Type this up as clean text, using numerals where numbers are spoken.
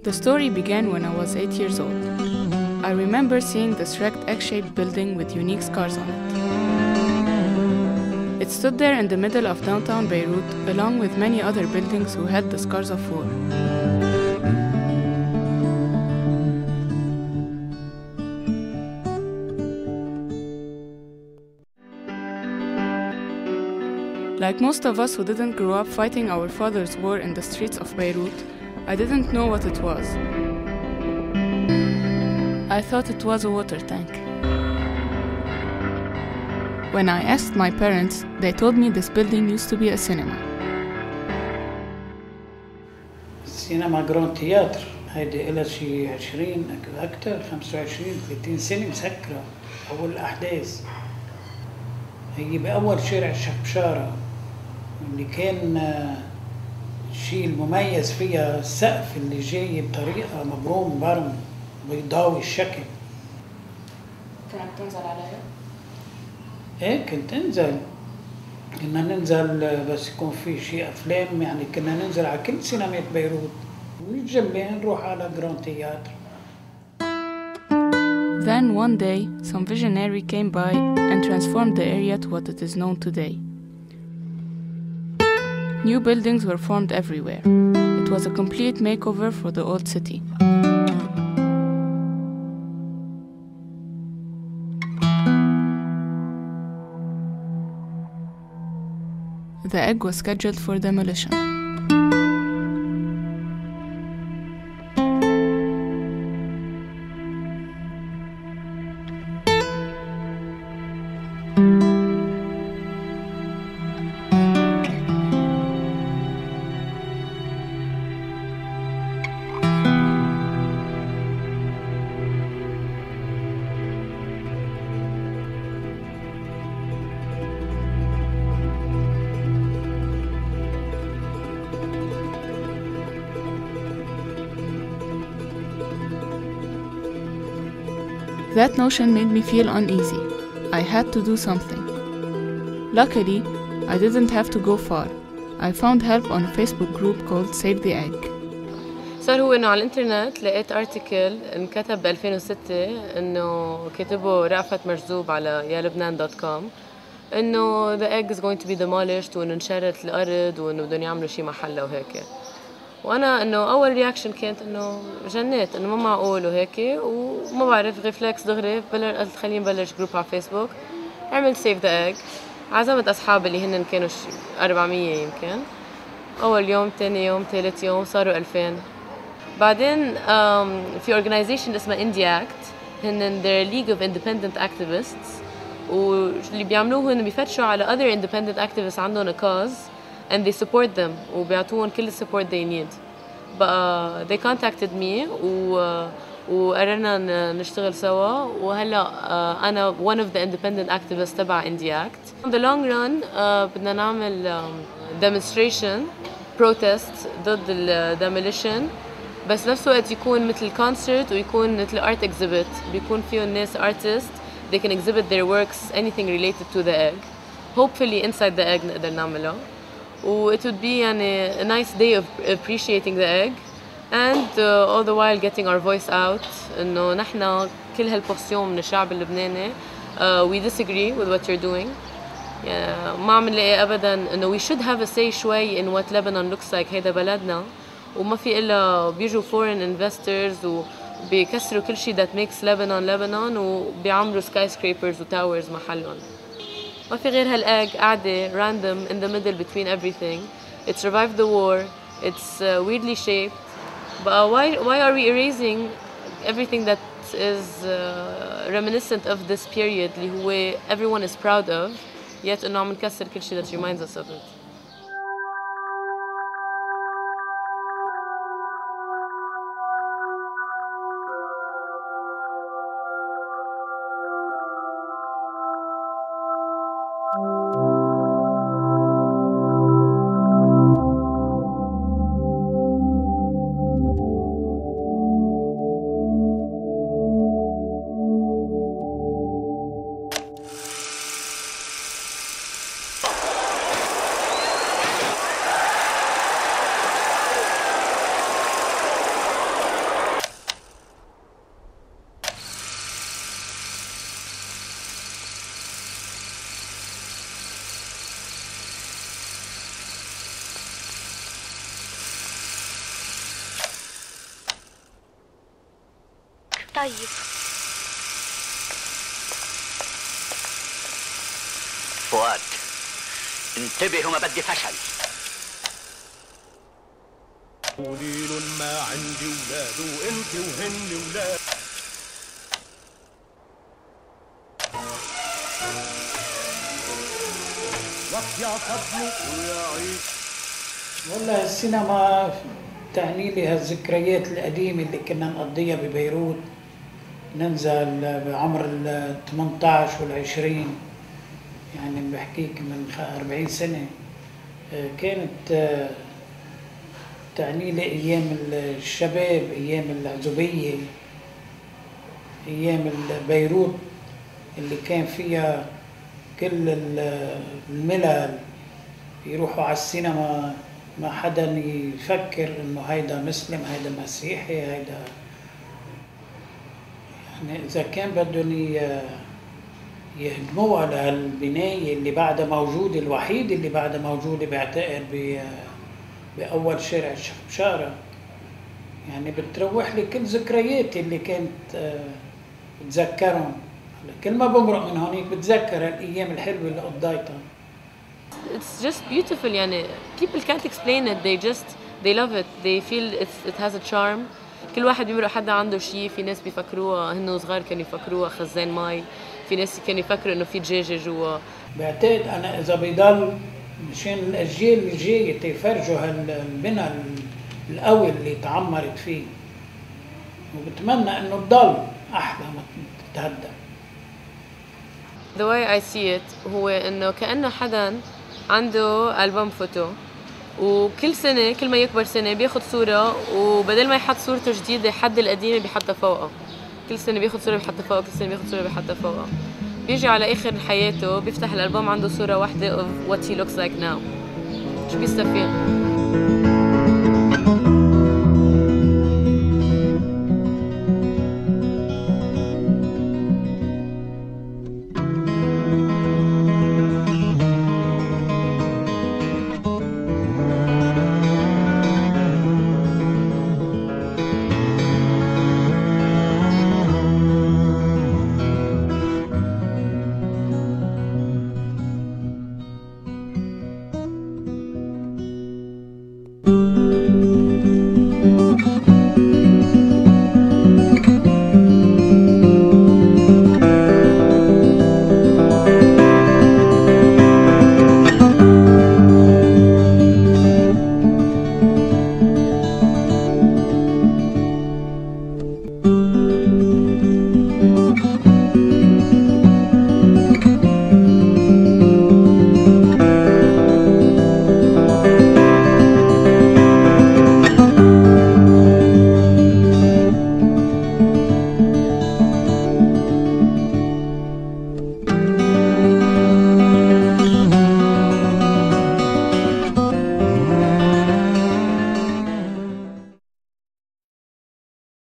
The story began when I was 8 years old. I remember seeing this wrecked egg-shaped building with unique scars on it. It stood there in the middle of downtown Beirut, along with many other buildings who had the scars of war. Like most of us who didn't grow up fighting our father's war in the streets of Beirut, I didn't know what it was. I thought it was a water tank. When I asked my parents, they told me this building used to be a cinema. السينما جراند تياتر هيدي إلها شي 20 أكتر 25 30 سنة مسكرة. أول الأحداث هي بأول شارع الشبشارة اللي كان الشيء المميز فيها السقف اللي جاي بطريقة مبروم برم بيضاوي الشكل. كانت تنزل عليها؟ ايه كنت انزل. كنا ننزل بس يكون في شيء افلام يعني كنا ننزل على كل سينمات بيروت ونتجمع نروح على جراند تياتر. Then one day, some visionary came by and transformed the area to what it is known today. New buildings were formed everywhere. It was a complete makeover for the old city. The egg was scheduled for demolition. That notion made me feel uneasy. I had to do something. Luckily, I didn't have to go far. I found help on a Facebook group called Save the Egg. صار هو إنه على الإنترنت لقيت أرتيكل انكتب ب 2006 إنه كتبه رأفت مرزوب على yalebnan.com إنه the egg is going to be demolished وإنه انشرت الأرض وإنه بدهم يعملوا شي محلها وهيك. وأنا إنه أول رياكشن كانت إنه جنيت إنه ما معقول وهيك وما بعرف ريفلكس دغري قلت خليني نبلش جروب على فيسبوك. عملت سيف ذا إيج، عزمت أصحابي اللي هن كانوا 400 يمكن. أول يوم تاني يوم ثالث يوم صاروا 2000. بعدين في organization اسمها IndieAct هن their League of Independent Activists واللي بيعملوه هن بيفتشوا على other independent activists عندهم a cause and they support them وبيعطوهم كل support they need. بقى they contacted me وقررنا نشتغل سوا وهلا أنا one of the independent activists تبع IndieAct. In the long run بدنا نعمل demonstration protest ضد ال demolition بس نفس الوقت يكون مثل concert ويكون مثل art exhibit بيكون فيه الناس artists they can exhibit their works anything related to the egg hopefully inside the egg نقدر نعمله و it would be يعني a nice day of appreciating the egg and all the while getting our voice out إنه نحن كل هالبورسيون من الشعب اللبناني we disagree with what you're doing ما عم نلاقي أبداً إنه we should have a say شوي in what Lebanon looks like هيدا بلدنا وما في إلا بيجوا foreign investors وبيكسروا كل شيء that makes Lebanon وبيعملوا skyscrapers و towers محلهم ما في غير هالإيج قاعدة random in the middle between everything. It survived the war. It's weirdly shaped. But why are we erasing everything that is reminiscent of this period اللي هو everyone is proud of yet إنه عم نكسر كل شيء that reminds us of it. طيب. فؤاد، انتبهوا ما بدي فشل. قوليل ما عندي ولاد وانت وهن ولاد. وقت يا فضل ويا عيد. والله السينما تعني لي هالذكريات القديمة اللي كنا نقضيها ببيروت، ننزل بعمر ال 18 وال 20، يعني بحكيك من 40 سنة. كانت تعني لي أيام الشباب، أيام العزوبية، أيام بيروت اللي كان فيها كل الملل يروحوا على السينما، ما حدا يفكر إنه هيدا مسلم، هيدا مسيحي، هيدا يعني إذا كان بدهم يهدموها على هالبناية اللي بعدها موجودة، الوحيدة اللي بعدها موجودة بعتقد بأول شارع الشارع، يعني بتروح لي كل ذكرياتي اللي كانت بتذكرهم. كل ما بمرق من هونيك بتذكر الأيام الحلوة اللي قضيتها. It's just beautiful يعني people can't explain it, they love it, they feel it has a charm. كل واحد بيمرق حدا عنده شيء، في ناس بيفكروها هن صغار كانوا يفكروها خزان مي، في ناس كانوا يفكروا انه في دجاجة جوا. بعتقد انا اذا بيضل مشان الاجيال الجايه تيفرجوا هالبنى القوي اللي تعمرت فيه، وبتمنى انه تضل احلى ما تتهدى. The way I see it هو انه كأنه حدا عنده ألبوم فوتو، وكل سنة كل ما يكبر سنة بياخد صورة، وبدل ما يحط صورته جديدة حد القديمة بيحطها فوقها. كل سنة بياخد صورة بيحطها فوقها، كل سنة بياخد صورة بيحطها فوقها. بيجي على آخر حياته بيفتح الألبوم عنده صورة واحدة of what he looks like now. شو بيستفيد؟